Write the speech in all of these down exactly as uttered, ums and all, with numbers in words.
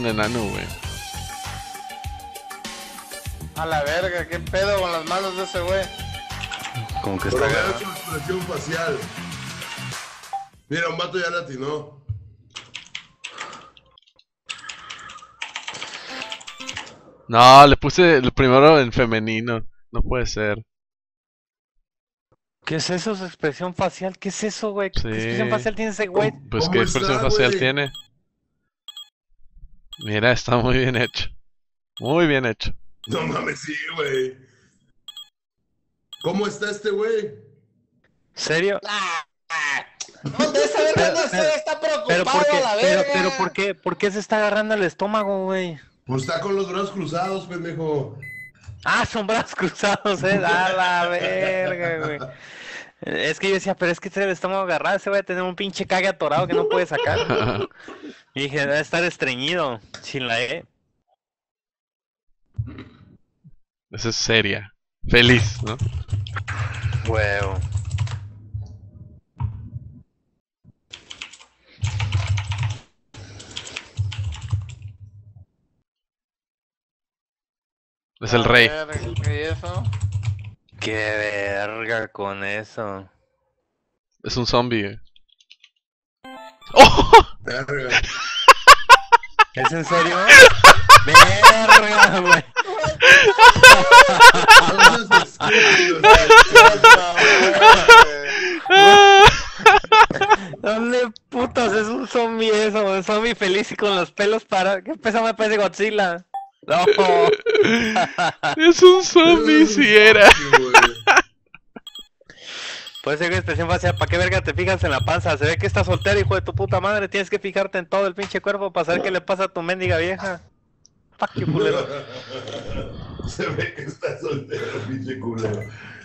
enano, güey. A la verga, qué pedo con las manos de ese güey. Como que Pero está vea agarrado. su expresión facial. Mira, un vato ya latinó. No, le puse el primero en femenino. No puede ser. ¿Qué es eso? Su expresión facial. ¿Qué es eso, güey? ¿Qué Sí. expresión facial tiene ese güey? Pues ¿Cómo qué está, expresión facial güey? tiene. Mira, está muy bien hecho. Muy bien hecho. No mames, sí, güey. ¿Cómo está este güey? ¿Serio? ¿Dónde esa verga no sé? Está Pero preocupado ¿por qué? a la Pero, verga. pero ¿por qué? ¿Por qué se está agarrando el estómago, güey? Pues está con los brazos cruzados, pendejo. Ah, son brazos cruzados, eh. A la verga, güey. Es que yo decía, pero es que tiene el estómago agarrado, ese va a tener un pinche cague atorado que no puede sacar. Y dije, debe estar estreñido, sin la E. Esa es seria. Feliz, ¿no? Huevo. Es el rey. A ver, ¿qué es eso? Qué verga con eso. Es un zombie. güey. ¡Oh! Verga. ¿Es en serio? Verga, güey. No seas estúpido, ¿Dónde putas es un zombie eso? Un zombie feliz y con los pelos para... ¿Qué pesa me parece Godzilla? No. Es un zombie, si era. Puede ser que expresión facial. ¿Para qué verga te fijas en la panza? Se ve que estás soltero, hijo de tu puta madre. Tienes que fijarte en todo el pinche cuerpo para saber qué le pasa a tu mendiga vieja. Fuck you, culero. Se ve que está soltero, pinche culero.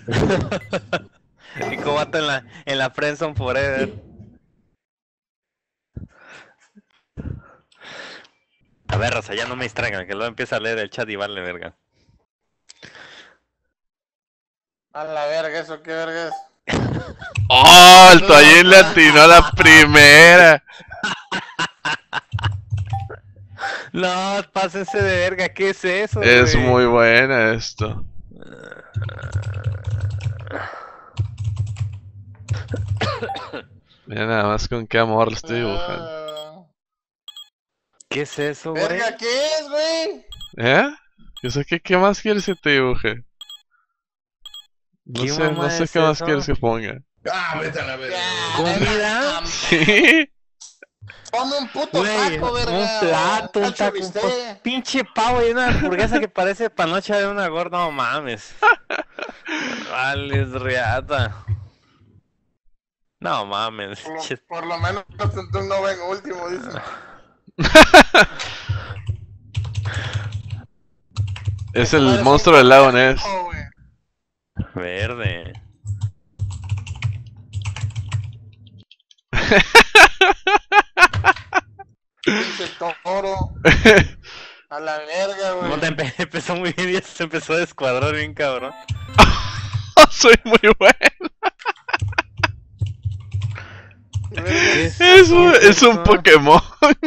Y como vato en la, en la friendzone forever. A ver, Rosa, ya no me distraigan, que luego empieza a leer el chat y vale verga. A la verga, ¿eso qué verga es? ¡Oh! El Toallín le atinó a la primera. No, pásense de verga, ¿qué es eso? Es güey? muy buena esto. Mira nada más con qué amor lo estoy dibujando. Ah, ¿Qué es eso, güey? verga, ¿qué es, güey? ¿Eh? Yo sé que qué más quieres que te dibuje. No ¿Qué sé, mamá no sé es qué más eso? quieres que ponga. Ah, vete a la verga. ¿Comida? Sí. Ponme un puto Güey, taco, verga. un plato, un cacho taco, de un bistec. po- pinche pavo y una hamburguesa que parece panocha de una gorda, no mames. Vale, riata. No mames. Por lo, che- por lo menos tú no ven último, dice. Es el monstruo del lago Ness. Oh, güey. Verde. Pinche toro. A la verga, güey. No te empe- empezó muy bien y ya se empezó a descuadrar bien cabrón. Soy muy bueno. ¿Qué Es un, es un Pokémon.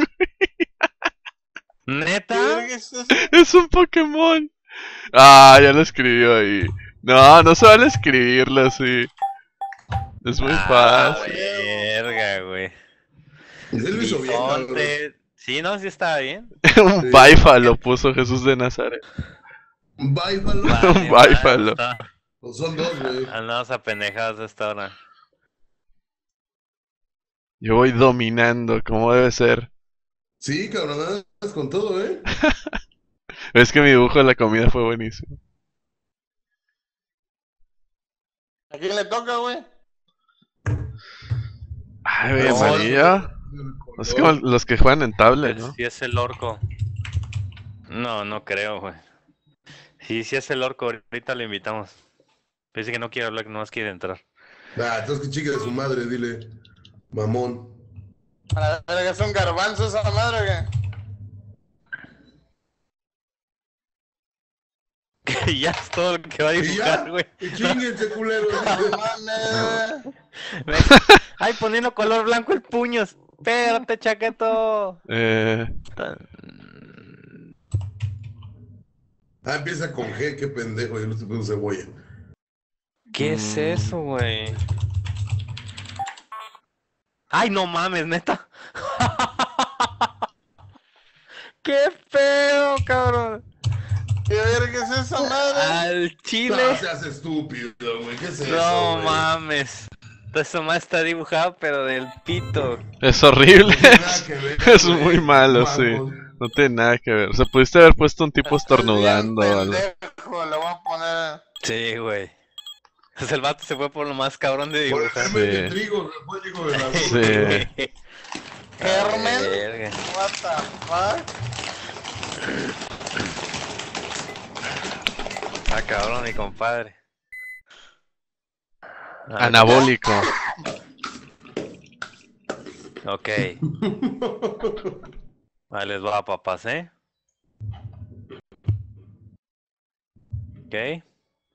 ¿Neta? verga es eso? Es un Pokémon. Ah, ya lo escribió ahí. No, no se vale escribirlo así. Es muy Ah, fácil. verga, güey. Él lo hizo bien, cabrón. Bisonte. Sí, no, sí estaba bien. Un Sí. Baifa lo puso Jesús de Nazaret. Báifalo. Un báifalo. está- Pues son dos, güey. Andamos a pendejadas a esta hora. Yo voy dominando como debe ser. Sí, cabrón, andas con todo, ¿eh? Es que mi dibujo de la comida fue buenísimo. ¿A quién le toca, güey? Ay, No, bienvenido. Es como los que juegan en tablet, ¿no? Si es el orco. No, no creo, güey. Sí, si es el orco, ahorita lo invitamos. Dice que no quiere hablar, que no más quiere entrar. Ah, entonces que chique de su madre, dile. Mamón. A la verga, es un garbanzo esa madre, güey. Que ya es todo lo que va a Y ya, dibujar, güey. que chinguense, culero. No mames. Ay, poniendo color blanco el puño. Espérate, chaqueto. Eh, Ah, empieza con G, qué pendejo, yo no estoy poniendo cebolla. ¿Qué es eso, güey? Ay, no mames, neta. ¿Qué pedo, cabrón? ¿Qué verga es esa madre? Al chile. No seas estúpido, güey, ¿qué es eso, No güey? mames. Eso más está dibujado, pero del pito. Es horrible. No tiene nada que ver, Es güey. muy malo, sí. Mamón. No tiene nada que ver. O sea, pudiste haber puesto un tipo estornudando o Estás algo. bien pendejo, le voy a poner. Sí, güey. Pues el vato se fue por lo más cabrón de Por el dibujar. germen de Sí. trigo, después digo de la Sí. Germen. Verga. What the fuck? Ah, cabrón, mi compadre. A ver, Anabólico. Ok. Ahí les va, papás, ¿eh? Ok.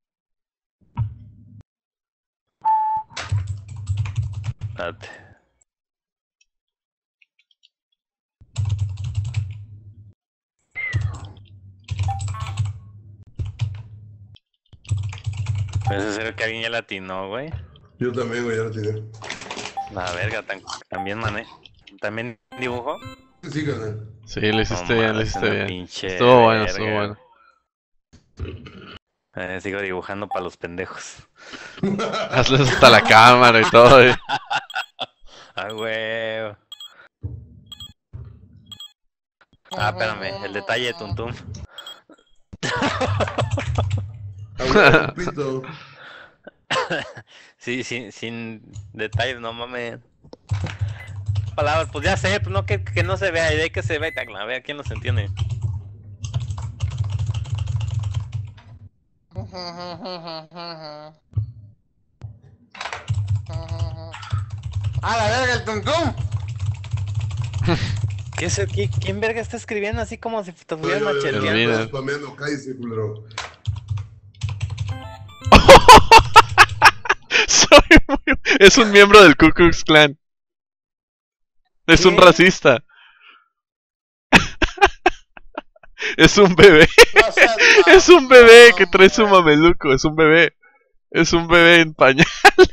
Espérate. Pues en serio que alguien ya latinó, güey. Yo también, güey, ya lo tenía. La verga, tan- también mané. ¿También dibujo? Sí, carnal. Sí, lo hiciste No bien, lo mames, hiciste una bien. pinche Estuvo bueno, verga. estuvo bueno. Eh, sigo dibujando para los pendejos. Hazles hasta la cámara y todo. eh. Ah, güey. Ah, espérame, el detalle de Tuntum. Abuelo, un pito. Sí, sin, sin detalles, no mames. Palabras, pues ya sé, pues no que, que no se vea, y de ahí que se vea y tal, a ver quién los entiende. ¡A la verga, el tuntum! ¿Qué es, qué- ¿Quién verga está escribiendo así como si te Yo, estuvieran yo, yo, El yo, macheteando? Viner. spameando, cállese, culero. Soy muy... Es un miembro del Ku Klux Klan. Es un ¿Qué? racista. Es un bebé. No seas Es un bebé que mamón, trae su güey. mameluco. Es un bebé. Es un bebé en pañales.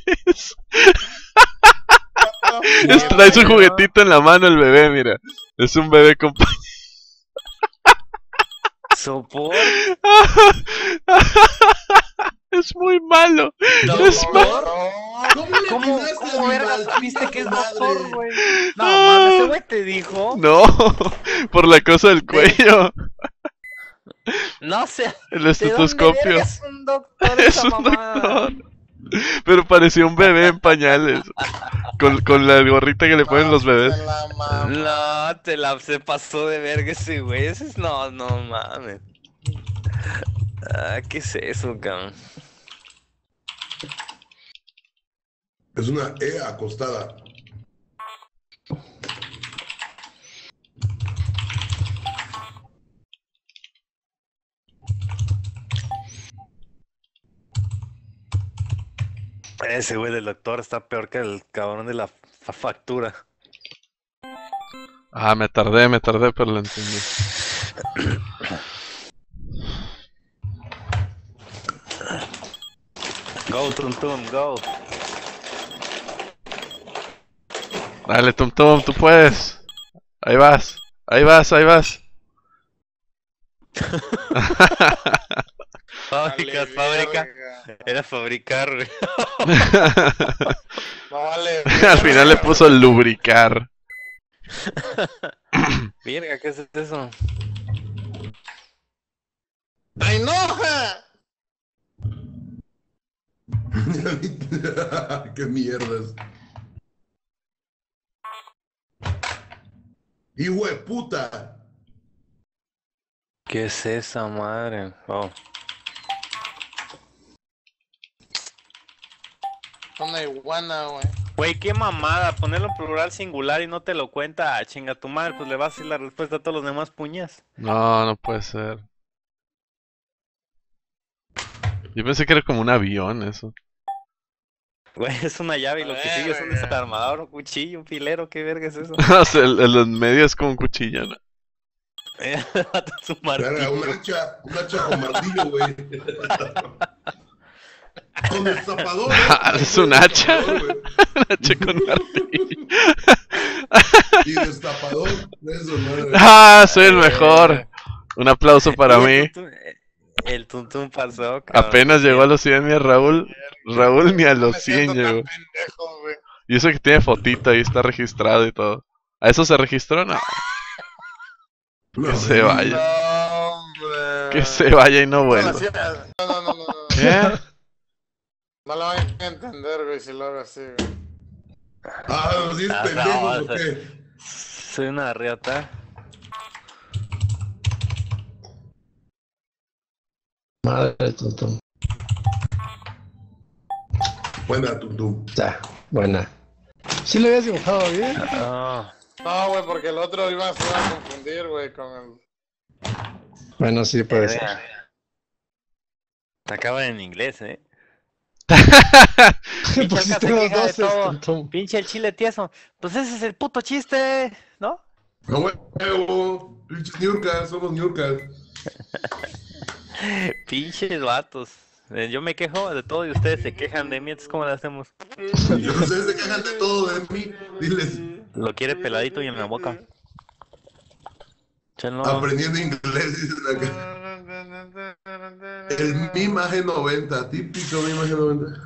Es- trae su juguetito en la mano el bebé, mira. Es un bebé con pañales. Sopor. Es muy malo. Es malo. ¿Cómo le ¿Cómo, atinaste cómo a verga mi supiste maldita que es madre? doctor, güey? No mames, ese güey te dijo. No, por la cosa del cuello. No sé. El ¿De dónde estetoscopio. verga es un doctor Es esa un mamada? doctor. Pero parecía un bebé en pañales. Con, con la gorrita que le ponen los bebés. Se la mamá. No, te la se pasó de verga ese güey. Ese es no, no mames. Ah, ¿qué es eso, cabrón? Es una E acostada. Ese güey del doctor está peor que el cabrón de la fa- factura. Ah, me tardé, me tardé, pero lo entendí. Go, Tum Tum, go. Dale, Tum Tum, tú puedes. Ahí vas, ahí vas, ahí vas. Fábricas, Vale, fábrica. verga. Era fabricar, güey. No vale. Al final le puso lubricar. Verga, ¿qué es eso? ¡Ay, no! ja! Qué mierdas. Hijo de puta. ¿Qué es esa madre? Oh. Una iguana, güey. Güey, qué mamada, ponerlo en plural singular y no te lo cuenta, ah, chinga tu madre, pues le vas a decir la respuesta a todos los demás puñas. No, no puede ser. Yo pensé que era como un avión eso. Güey, es una llave y lo A que ver, sigue es un güey. desarmador, un cuchillo, un filero, ¿qué verga es eso? O sea, el, el en medio es como un cuchillo, ¿no? El vato es un Verga, martillo. un hacha, un hacha con martillo, güey. Con destapador, Ah, ¿eh? ¿es un hacha? Destapador, güey. Un hacha con martillo. Y destapador, eso, madre. ¡Ah! Soy el mejor. Un aplauso para Y el mí. tuntún- El tuntún pasó, cabrón. Apenas llegó a los cien mi Raúl. Raúl ni a los Me cien siento tan llegó. pendejo, güey. Y eso que tiene fotito ahí, está registrado y todo. ¿A eso se registró? No. No, Que se güey. vaya. No, hombre. Que se vaya y no No, vuelva. así- no, no, no, no, no. ¿Qué? No lo van a entender, güey, si lo hago así, güey. Ah, ¿nos dices Ah, pendejos no, o qué? Soy una riata. Madre del tuntún. Buena, Tuntum. Ya, buena. ¿Sí lo habías dibujado bien? No. No, güey, porque el otro iba, se iba a confundir, güey, con el... Bueno, sí, puede ser. Verga. Te acaban en inglés, eh. Pinche Pusiste Alca se los queja de doces, todo. tuntún. Pinche el chile tieso. Pues ese es el puto chiste, ¿no? No, huevo. Pinches Niurkas, somos Niurkas. Pinches vatos. Eh, Yo me quejo de todo y ustedes se quejan de mí, entonces ¿cómo lo hacemos? Ustedes se quejan de todo de mí. Diles, Lo quiere peladito y en la boca. Chelo. aprendiendo inglés, dicen acá. El Mi G noventa, típico Mi G noventa.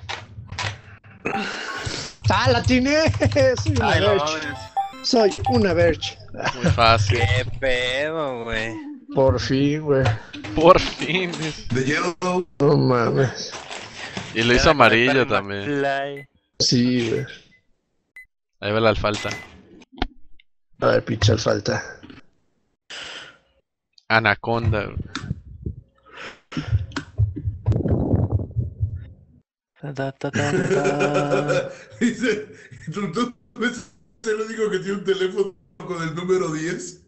¡Ah, la atiné! Soy una Ay, no verge. mames. Soy una verge. Muy fácil. Qué pedo, güey. Por fin, güey. Por fin. De Yellow. No mames. Y lo hizo amarillo también. Fly. Sí, güey. Ahí va la alfalta. A ver, pinche falta. Anaconda. güey. Ta, ta, ta, ta, ta. Dice, Tuntum es el único que tiene un teléfono con el número diez.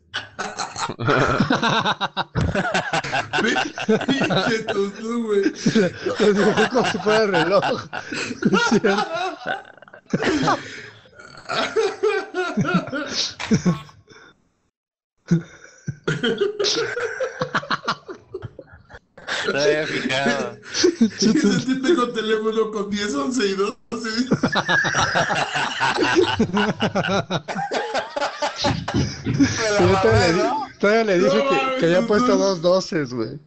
Pinche Tuntum, güey. Lo dibujé como si fuera reloj. Es cierto. No me había fijado. Ese tipo con teléfono con diez, once y doce. Me la Yo todavía mamé, le, di- ¿no? todavía le dije No que, mames, que había no puesto mames. dos doces, güey.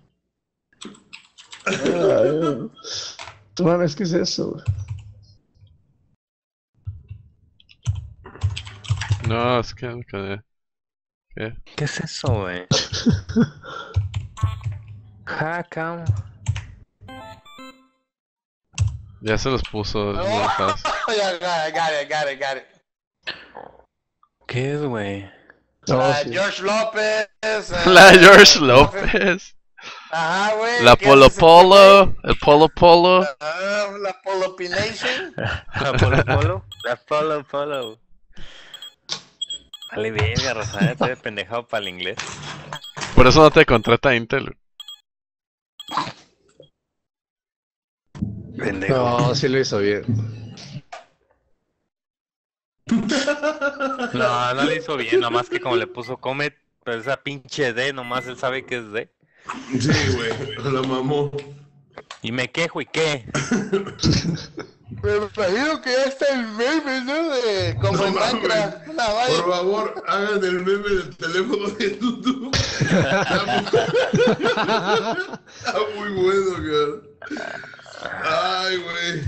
Ay, tú mames, ¿qué es eso, güey? No, es que me quedé. ¿Qué? ¿Qué es eso, güey? Hakam. Ya se los puso. es muy fácil. Ya, got it, got it, got it, got it. ¿Qué es, güey? No, La sí. George López. eh, La George López. Ajá, güey. La ¿qué Polo hace ese Polo. güey? El Polo Polo. Ah, la Polopination. La Polo Polo. La Polo Polo. Vale, verga, Rosario, estoy pendejado para el inglés. Por eso no te contrata Intel. Pendejo. No, sí lo hizo bien. No, no le hizo bien, nomás que como le puso Comet, pero esa pinche D, nomás él sabe que es D. Sí, güey, la mamó. Y me quejo, ¿y qué? Me imagino que ya está el meme, ¿no? De como No en mames. Minecraft. Una Por vaina. favor, hagan el meme del teléfono de Tuntum. Está muy bueno, cara. Ay, güey.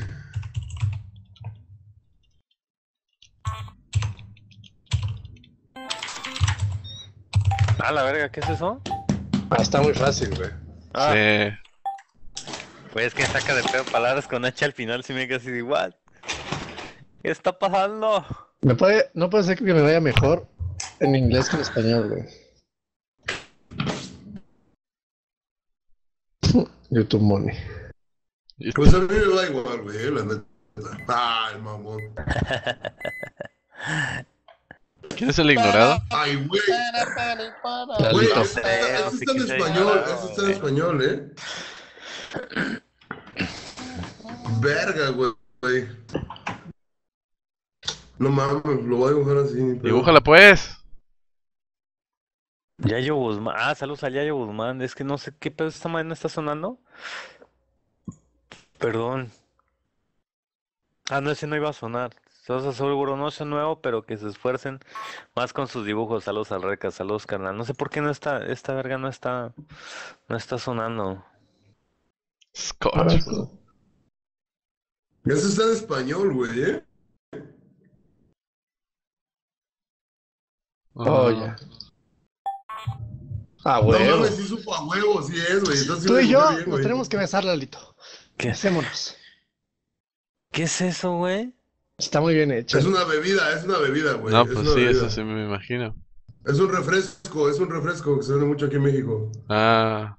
Ah, la verga, ¿qué es eso? Ah, está muy fácil, güey. Ah, Sí. pues es que saca de pedo palabras con H al final, si me quedo así de igual. ¿Qué está pasando? Me puede, no puede ser que me vaya mejor en inglés que en español, güey. YouTube Money. Pues a mí me da igual, güey, la neta. Ay, mamón. ¿Quién es el ignorado? Ay, güey. La Güey, Lito. eso está, eso está en español, eso está en español, ¿eh? Verga, güey. No mames, lo voy a dibujar así. pero- Dibújala pues. Yayo Guzmán. Ah, saludos a Yayo Guzmán. Es que no sé qué pedo esta madre no está sonando. Perdón. Ah, no, ese no iba a sonar. Estás seguro, no es nuevo, pero que se esfuercen más con sus dibujos. Saludos al Reca, saludos carnal. No sé por qué no está, esta verga no está, no está sonando. A ver, Scotch. Eso está en español, güey, ¿eh? oh, Ah, ya. Ah, No huevo. mames, sí supo a huevo, sí es, güey. Entonces sí Tú lo y dibujé yo bien, nos güey. tenemos que besar, Lalito. ¿Qué, Besémonos. ¿qué es eso, güey? Está muy bien hecho. Es una bebida, es una bebida, güey. no, Es pues una sí, eso bebida. sí me imagino. Es un refresco, es un refresco que se vende mucho aquí en México. Ah,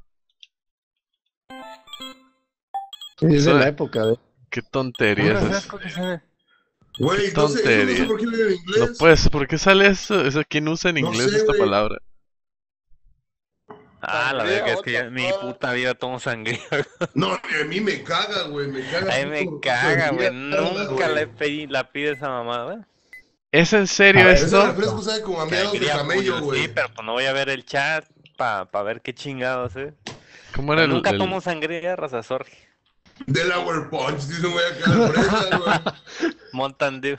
Y es de eso- la época de... qué Un tontería es eso. refresco que se ve. Güey, no sé, eso no sé tontería. por qué viene en No inglés. puedes, ¿por qué sale eso? ¿Eso quién usa en No inglés sé, esta güey. palabra? Ah, la Sangría, verga, es what que the yo en mi fuck? puta vida tomo sangría. No, a mí me caga, güey, me caga. A mí me puto caga, güey. mierda, Nunca güey. le pedí, la pide esa mamada, güey. ¿Es en serio A ver, Ese esto? refresco sabe como a miados de Sangría camello, Puyol, güey. sí, pero pues no voy a ver el chat para pa ver qué chingados, eh. ¿Cómo era el, Nunca el- tomo sangría, raza, sorry. Delaware Punch, dice un güey acá de fresa, güey. Mountain Dew.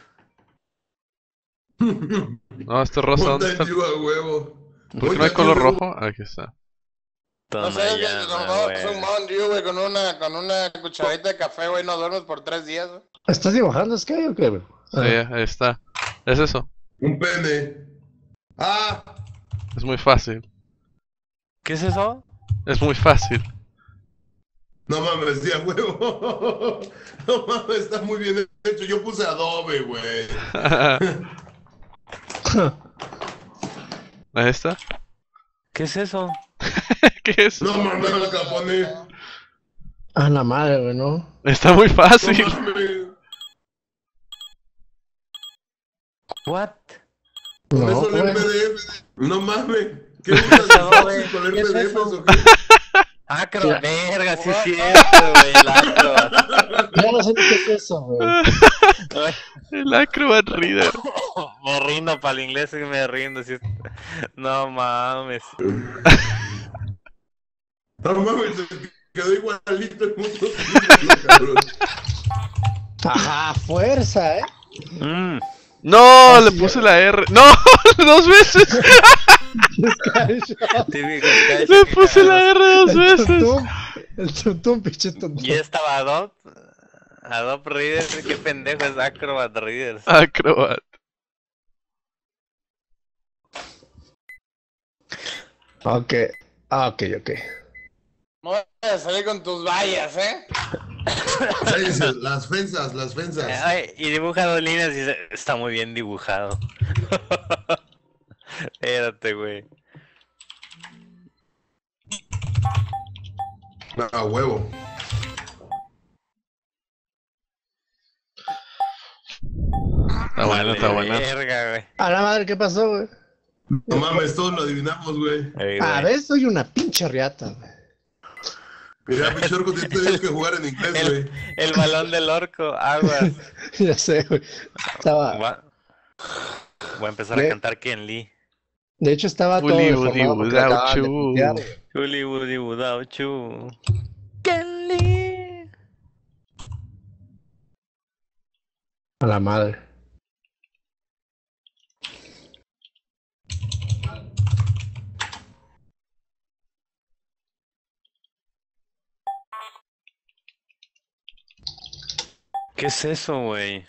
No, este rosa, ¿dónde está? Monta el a huevo. ¿Por qué no hay color rojo? Aquí está. No Toma sé, que ya, nos ma, vamos a güey. hacer un Mountain Dew, güey, con una, con una cucharadita de café, güey, no duermes por tres días, güey. ¿Estás dibujando Sky o qué, bro? Sí, ahí está. Es eso. Un pene. Ah, Es muy fácil. ¿Qué es eso? Es muy fácil. no mames, sí, a huevo. No mames, está muy bien hecho. Yo puse Adobe, güey. Ahí está. ¿Qué es eso? ¿Qué es? No mames, lo capone. A la madre, güey, ¿no? Está muy No fácil. mames. What? Con No, eso el güey. P D F. No mames. ¿Qué usas el Foxy con el ¿Qué es P D F eso? o qué? Ah, creo, verga, sí es cierto, güey, el Acrobat. Ya no sé ni qué es eso, güey. Ay, El Acrobat Reader. me rindo para el inglés y me rindo. Sí. No mames. No mames, se quedó igualito el mundo. Cabrón. Ajá, fuerza, ¿eh? Mm. No, Ah, le sí, puse ya. la R. No, dos veces. Sky Shot. Típico Sky, Le sí, puse la cagado. R dos El veces. tuntum, el tuntum, pinche tuntum. Y estaba Adobe. Adobe Reader, qué pendejo es Acrobat Reader. Acrobat. Ok, ah, ok, ok. No voy a salir con tus vallas, ¿eh? Cállense, las fensas, las fensas. Ay, y dibuja dos líneas y dice, está muy bien dibujado. Espérate, güey. A huevo. Está bueno, está Vale, bueno. verga, güey. A la madre, ¿qué pasó, güey? No mames, todos lo adivinamos, güey. Ey, A güey. ver, soy una pinche riata, güey. Mira, Pichorco, te tienes que jugar en inglés, El, güey. el balón del orco, aguas. Ya sé, güey. Estaba... Va- Voy a empezar a Ve- cantar Ken Lee. De hecho, estaba todo Uli, deformado uli, porque without acababan de you. putear, güey. Chuli Woody Without You. Ken Lee. A la madre. ¿Qué es eso, güey?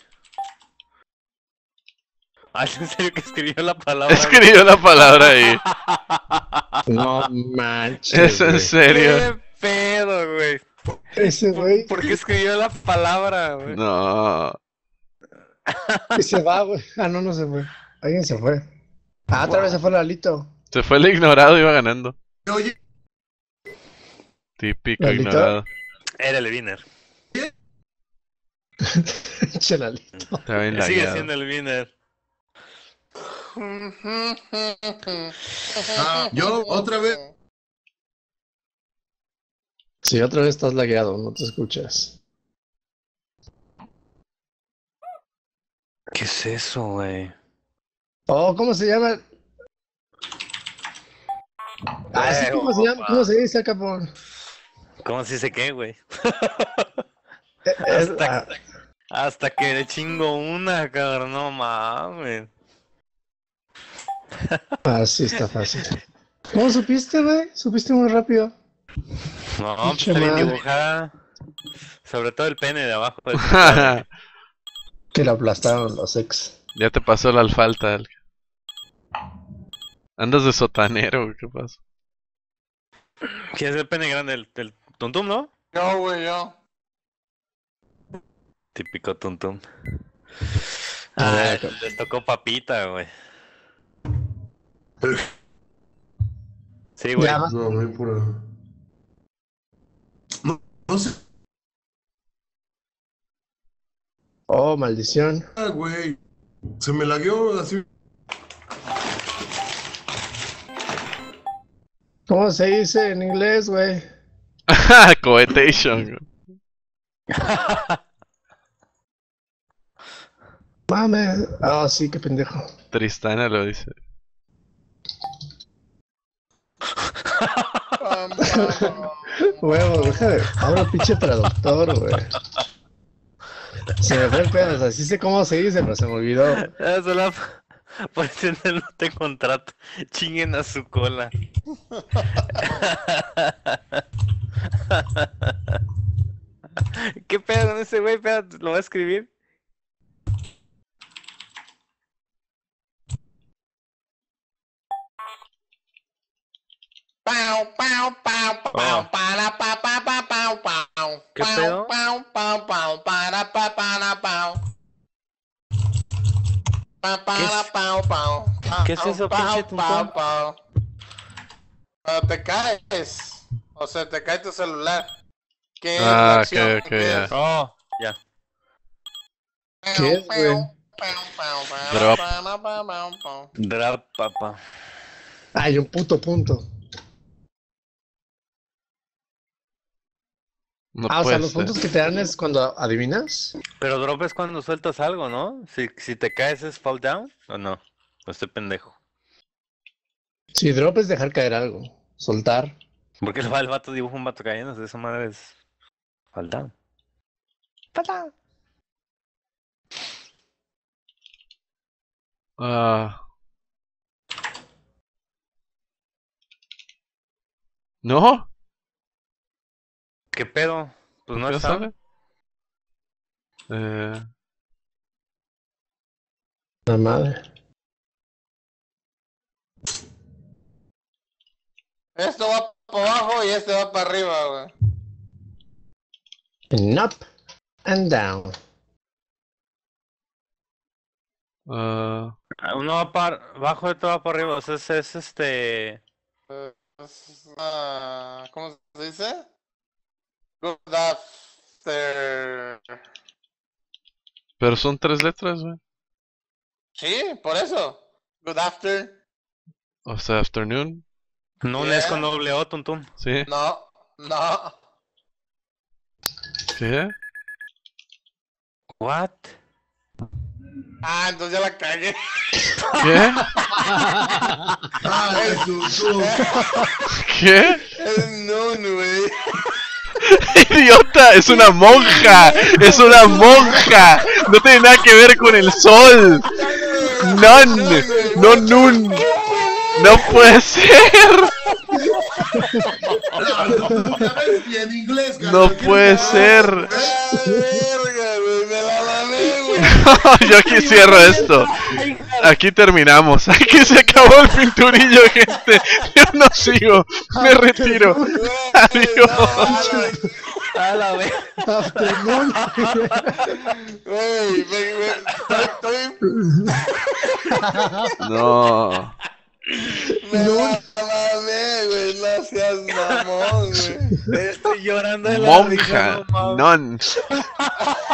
Ah, ¿es en serio que escribió la palabra? Escribió la palabra ahí. No manches, Es en güey. serio. ¿Qué pedo, güey? Ese güey ¿Por qué escribió la palabra, güey? No. y se va, güey. Ah, no, no se fue. Alguien se fue. Ah, otra vez se fue Lalito. Se fue el ignorado, iba ganando. Oye, Típico ¿Lalito? ignorado. Era el winner. Che, Lalito. Está bien Sigue lagueado. siendo el winner. ah, yo otra vez. Sí, otra vez estás lagueado, no te escuchas. ¿Qué es eso, güey? Oh, ¿cómo se llama? Ah, sí, ¿cómo se llama? ¿Cómo se dice, capón? ¿Cómo se dice qué, güey? Eh, es- Hasta, ah, hasta que le chingo una, cabrón, no mames. ah, sí, está fácil. ¿Cómo supiste, güey? Supiste muy rápido. No, pues Pinche está bien madre. dibujada. Sobre todo el pene de abajo. del teclado. Que lo aplastaron los ex. Ya te pasó la alfalta. El- Andas de sotanero, güey, ¿qué pasa? ¿Quién es el pene grande? ¿El, el tuntum, no? Yo, güey, yo. Típico tuntum. A Ah, ver, les tocó papita, güey. Sí, güey. Ya, más. No, a mí pura. No, no sé, Oh, maldición. güey. Se me lagueó así. ¿Cómo se dice en inglés, güey? Coetation. güey. Mames. Ah, sí, qué pendejo. Tristana lo dice. Pam, pam, pam. Huevo, deja de. Ahora pinche traductor, güey. Se me fue el pedo, o sea, sí sé cómo se dice, pero se me olvidó. Eso la... Por eso no te contrato. Chinguen a su cola. ¿Qué pedo con ese güey? Espérate, lo voy a escribir. Pau, pau, pau, Oh. pau, para, pa, pa, pa, pau, pau. ¿Qué Pau, pedo? Pau, pau, pau, para, pa, para, pau. Pa, para, es- pau, pau. qué es eso, Pau, pinche pau, tuntón? pau. Cuando te caes, o sea, te cae tu celular. ¿Qué es la Ah, acción? ok, ok, ¿Qué ya. es? Oh, ya. ¿Qué es, güey? Pau, pau, pau, Drop. para, pau, pau, pau. Drap, papá. Ay, un puto punto. No Ah, o sea, puede los ser. puntos que te dan es cuando adivinas. Pero drop es cuando sueltas algo, ¿no? Si, si te caes es fall down, ¿o no? O estoy pendejo. Si drop es dejar caer algo. Soltar. Porque el, el vato dibuja un vato cayéndose, esa madre es fall down. Fall down. Ah. ¿No? ¿Qué pedo? Pues no ¿Qué es sale? sound. Eh, La madre. Esto va para abajo y este va para arriba, güey. And up and down. ah, Uno va para abajo y otro va para arriba. O sea, es, es este. Es, ah, ¿cómo se dice? Good after. pero son tres letras, güey. Sí, por eso. Good after. O sea, afternoon. No Yeah. es con doble O, tuntum. ¿Sí? No, no. ¿Qué? What? Ah, entonces ya la cagué. ¿Qué? Ay, tú, tú. ¿Qué? Es nun, güey. ¡Idiota! ¡Es una monja! ¡Es una monja! No tiene nada que ver con el sol. ¡Non! ¡No, nun! ¡No puede ser! Ya ves, y en inglés, ¡No carnal, ¿qué puede tal? ser! Ah, verga, güey. Me la lamé, güey. Yo aquí cierro esto. Aquí terminamos. Aquí se acabó el pinturillo, gente. Yo no sigo. Me retiro. Adiós. A la vez. Afternoon. Güey, me, me, estoy, estoy, No. me la lamé, güey. No seas mamón, güey. Estoy llorando de la risa, Monja. no mames. Non.